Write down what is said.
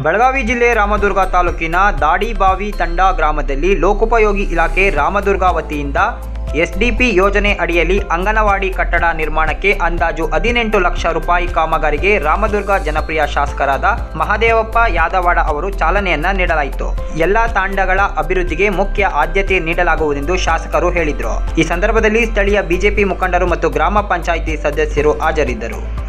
ಬೆಳಗಾವಿ ಜಿಲ್ಲೆ ರಾಮದುರ್ಗ ತಾಲೂಕಿನ ದಾಡಿಬಾವಿ ತಂಡ ಗ್ರಾಮದಲ್ಲಿ ಲೋಕೋಪಯೋಗಿ ಇಲಾಖೆ ರಾಮದುರ್ಗ ವತಿಯಿಂದ ಎಸ್ಡಿಪಿ ಯೋಜನೆ ಅಡಿಯಲ್ಲಿ ಅಂಗನವಾಡಿ ಕಟ್ಟಡ ನಿರ್ಮಾಣಕ್ಕೆ ಅಂದಾಜು 18 ಲಕ್ಷ ರೂಪಾಯಿ ಕಾಮಗಾರಿಗೆ ರಾಮದುರ್ಗ ಜನಪ್ರಿಯ ಶಾಸಕರಾದ ಮಹದೇವಪ್ಪ ಯಾದವಾಡ ಅವರು ಚಾಲನೆಯನ್ನ ನೀಡಲಾಯಿತು. ಎಲ್ಲಾ ತಾಂಡಗಳ ಅಭಿವೃದ್ಧಿಗೆ ಮುಖ್ಯ ಆದ್ಯತೆ ನೀಡಲಾಗುವುದೆಂದು ಶಾಸಕರು ಹೇಳಿದರು. ಈ ಸಂದರ್ಭದಲ್ಲಿ ಸ್ಥಳೀಯ ಬಿಜೆಪಿ ಮುಖಂಡರು ಮತ್ತು ಗ್ರಾಮ ಪಂಚಾಯಿತಿ ಸದಸ್ಯರು ಹಾಜರಿದ್ದರು.